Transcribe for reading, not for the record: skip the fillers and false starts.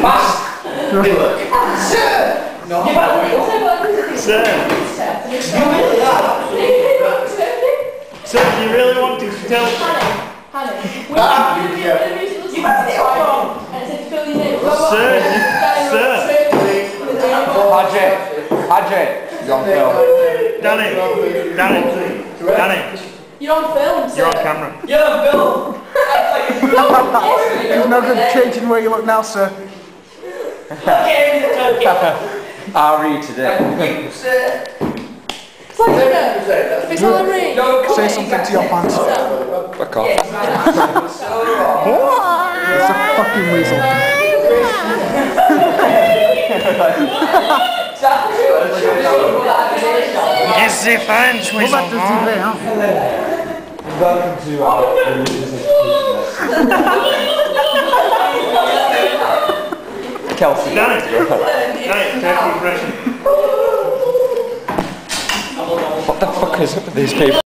Sir! No. Sir! Sir, do you really want to tell? Hannah. Sir! Sir! Hadji, you're on film. Danny! You're on film, sir. You're on camera. You're on film. There's no good changing where you look now, sir. I'll read today. It's like it's on the ring. Say something to your fans. Fuck off. It's a fucking weasel. Yes, the French Weasel. Welcome to religious education. Kelsey. Danny, take the impression. What the fuck is up with these people?